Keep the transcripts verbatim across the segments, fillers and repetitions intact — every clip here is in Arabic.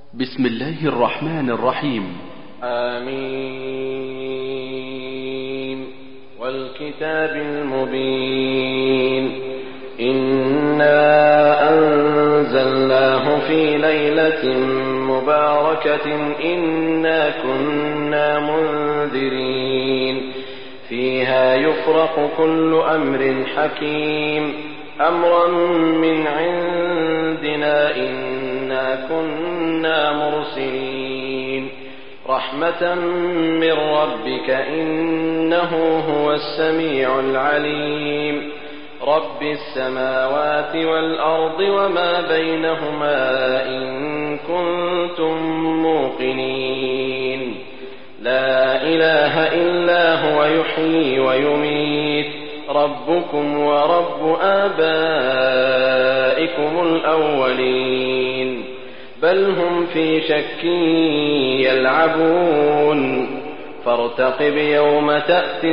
بسم الله الرحمن الرحيم. آمين. والكتاب المبين. إنا أنزلناه في ليلة مباركة إنا كنا منذرين فيها يفرق كل أمر حكيم أمرا من عندنا إنا كنا مرسلين رحمة من ربك إنه هو السميع العليم رب السماوات والأرض وما بينهما إن كنتم موقنين لا إله إلا هو يحيي ويميت ربكم ورب آبائكم الأولين بل هم في شك يلعبون فارتقب يوم تأتي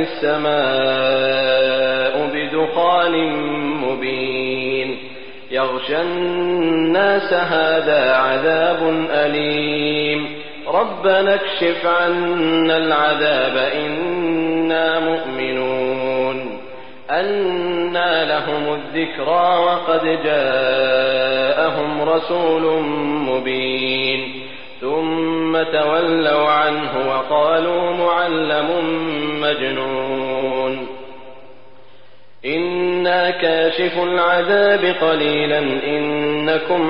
السماء بدخان مبين يغشى الناس هذا عذاب أليم ربنا اكشف عنا العذاب إنا مؤمنون أنى لهم الذكرى وقد جاءهم رسول مبين ثم تولوا عنه وقالوا معلم مجنون إنا كاشف العذاب قليلا إنكم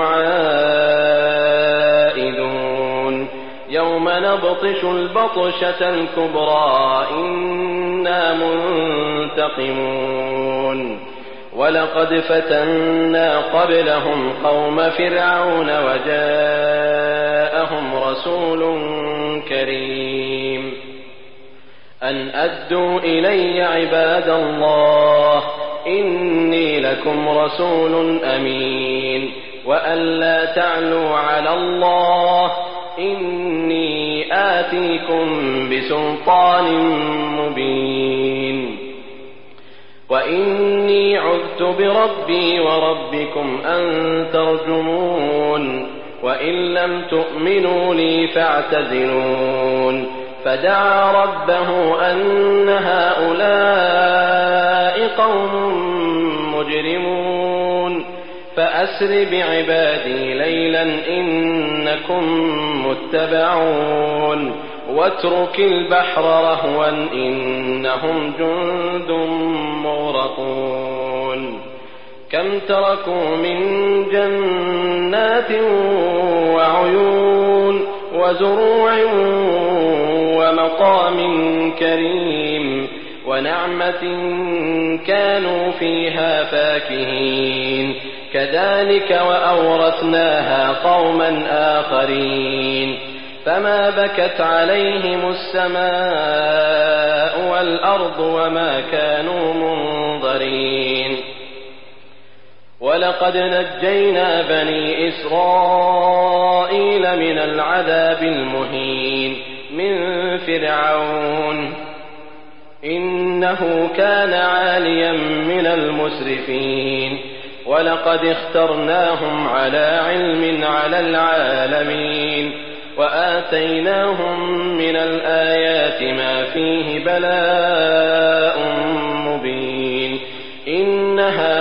عائدون يوم نبطش البطشة الكبرى إنا منتقمون ولقد فتنا قبلهم قوم فرعون وجاءهم رسول كريم أن أدوا إلي عباد الله إني لكم رسول أمين وأن لا تعلوا على الله إني آتيكم بسلطان مبين وإني عذت بربي وربكم أن ترجمون وإن لم تؤمنوا لي فاعتزلون فدعا ربه أن هؤلاء قوم مجرمون فأسر بعبادي ليلا إنكم متبعون واترك البحر رهوا إنهم جند مغرقون كم تركوا من جنات وعيون وزروع ومقام كريم ونعمة كانوا فيها فاكهين كذلك وأورثناها قوما آخرين فما بكت عليهم السماء والأرض وما كانوا منظرين ولقد نجينا بني إسرائيل من العذاب المهين من فرعون إنه كان عاليا من المسرفين ولقد اخترناهم على علم على العالمين وآتيناهم من الآيات ما فيه بلاء مبين إن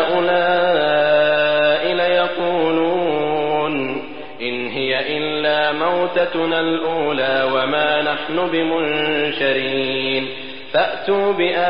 هؤلاء ليقولون إن هي إلا موتتنا الأولى وما نحن بمنشرين فأتوا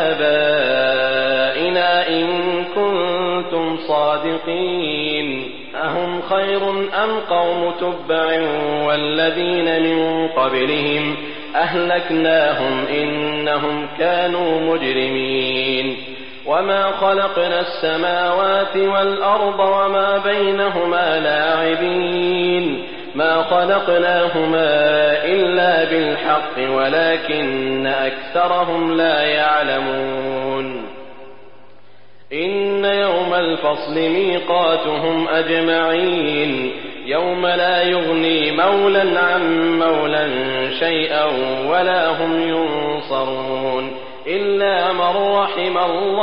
بآبائنا إن كنتم صادقين أهم خير أم قوم تبع والذين من قبلهم أهلكناهم إنهم كانوا مجرمين وما خلقنا السماوات والأرض وما بينهما لاعبين ما خلقناهما إلا بالحق ولكن أكثرهم لا يعلمون إن يوم الفصل ميقاتهم أجمعين يوم لا يغني مولا عن مولا شيئا ولا هم ينصرون إلا من رحم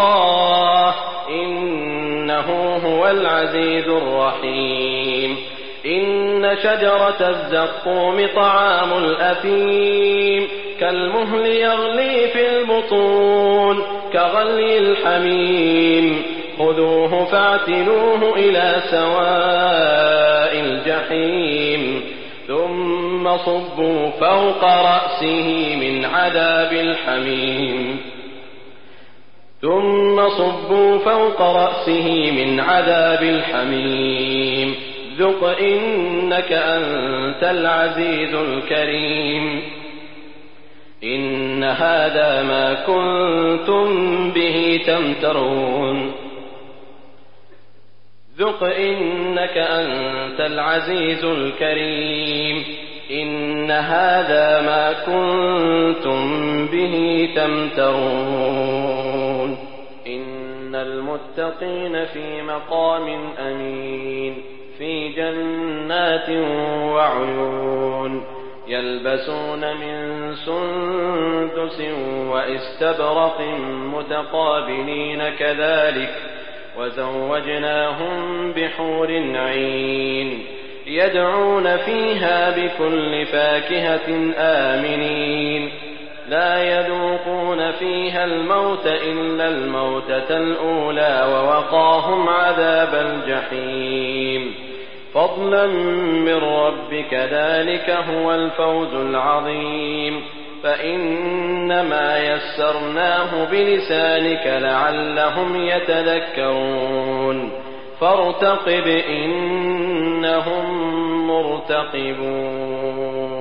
الله إنه هو العزيز الرحيم إن شجرة الزقوم طعام الأثيم كالمهل يغلي في البطون كغلي الحميم خذوه فاعتلوه إلى سواء الجحيم ثم صبوا فوق رأسه من عذاب الحميم ثم صبوا فوق رأسه من عذاب الحميم ذق إنك أنت العزيز الكريم إن هذا ما كنتم به تمترون ذق إنك أنت العزيز الكريم إن هذا ما كنتم به تمترون إن المتقين في مقام أمين في جنات وعيون يلبسون من سندس واستبرق متقابلين كذلك وزوجناهم بحور عين يدعون فيها بكل فاكهة آمنين لا يذوقون فيها الموت إلا الموتة الأولى ووقاهم عذاب الجحيم فضلا من ربك ذلك هو الفوز العظيم فإنما يسرناه بلسانك لعلهم يتذكرون فارتقب إنهم مرتقبون